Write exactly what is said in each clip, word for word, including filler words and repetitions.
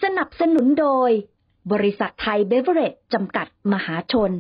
สนับสนุนโดยบริษัทไทยเบเวอเรจจำกัดมหาชน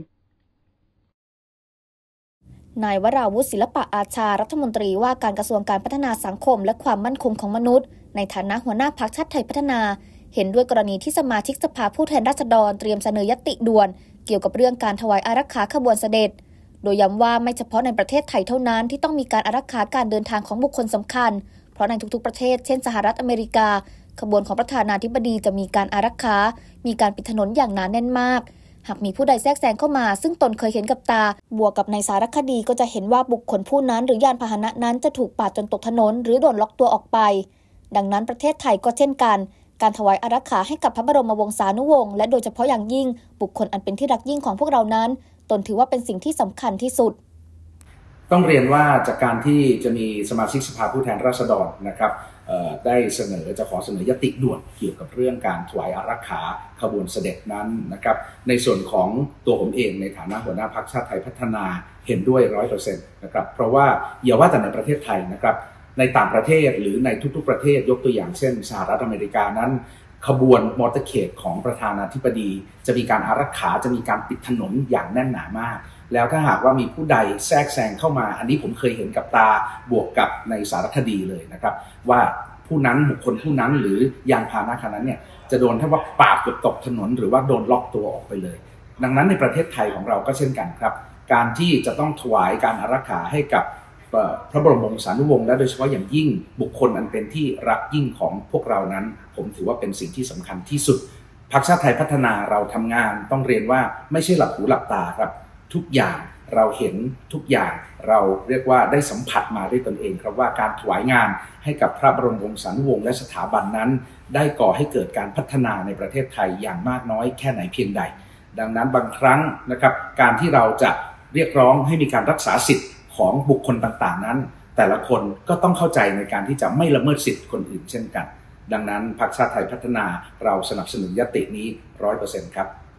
นายวราวุฒิศิลปะอาชารัฐมนตรีว่าการกระทรวงการพัฒนาสังคมและความมั่นคงของมนุษย์ในฐานะหัวหน้าพรรคชาติไทยพัฒนาเห็นด้วยกรณีที่สมาชิกสภาผู้แทนราษฎรเตรียมเสนอยติด่วนเกี่ยวกับเรื่องการถวายอารักขาขบวนเสด็จโดยย้ำว่าไม่เฉพาะในประเทศไทยเท่านั้นที่ต้องมีการอารักขาการเดินทางของบุคคลสำคัญเพราะในทุกๆประเทศเช่นสหรัฐอเมริกาขบวนของประธานาธิบดีจะมีการอารักขามีการปิดถนนอย่างหนาแน่นมากหากมีผู้ใดแทรกแซงเข้ามาซึ่งตนเคยเห็นกับตาบวกกับในสารคดีก็จะเห็นว่าบุคคลผู้นั้นหรือยานพาหนะนั้นจะถูกปาดจนตกถนนหรือโดนล็อกตัวออกไปดังนั้นประเทศไทยก็เช่นกันการถวายอารักขาให้กับพระบรมวงศานุวงศ์และโดยเฉพาะอย่างยิ่งบุคคลอันเป็นที่รักยิ่งของพวกเรานั้นตนถือว่าเป็นสิ่งที่สำคัญที่สุดต้องเรียนว่าจากการที่จะมีสมาชิกสภาผู้แทนราษฎรนะครับได้เสนอจะขอเสนอยติด่วนเกี่ยวกับเรื่องการถวายอารักขาขบวนเสด็จนั้นนะครับในส่วนของตัวผมเองในฐานะหัวหน้าพรรคชาติไทยพัฒนาเห็นด้วย ร้อยเปอร์เซ็นต์ นะครับเพราะว่าอย่าว่าแต่ในประเทศไทยนะครับในต่างประเทศหรือในทุกๆประเทศยกตัวอย่างเช่นสหรัฐอเมริกานั้นขบวนมอเตอร์เคดของประธานาธิบดีจะมีการอารักขาจะมีการปิดถนนอย่างแน่นหนามากแล้วถ้าหากว่ามีผู้ใดแทรกแซงเข้ามาอันนี้ผมเคยเห็นกับตาบวกกับในสารคดีเลยนะครับว่าผู้นั้นบุคคลผู้นั้นหรือยานพาหนะคันนั้นเนี่ยจะโดนถ้าว่าปาดเกือบตกถนนหรือว่าโดนล็อกตัวออกไปเลยดังนั้นในประเทศไทยของเราก็เช่นกันครับการที่จะต้องถวายการอารักขาให้กับพระบรมวงศานุวงศ์และโดยเฉพาะอย่างยิ่งบุคคลอันเป็นที่รักยิ่งของพวกเรานั้นผมถือว่าเป็นสิ่งที่สำคัญที่สุดพรรคชาติไทยพัฒนาเราทำงานต้องเรียนว่าไม่ใช่หลับหูหลับตาครับทุกอย่างเราเห็นทุกอย่างเราเรียกว่าได้สัมผัสมาด้วยตนเองครับว่าการถวายงานให้กับพระบรมวงศานุวงศ์และสถาบันนั้นได้ก่อให้เกิดการพัฒนาในประเทศไทยอย่างมากน้อยแค่ไหนเพียงใดดังนั้นบางครั้งนะครับการที่เราจะเรียกร้องให้มีการรักษาสิทธิ์ของบุคคลต่างๆนั้นแต่ละคนก็ต้องเข้าใจในการที่จะไม่ละเมิดสิทธิ์คนอื่นเช่นกันดังนั้นพรรคชาติไทยพัฒนาเราสนับสนุนญัตตินี้ ร้อยเปอร์เซ็นต์ ครับ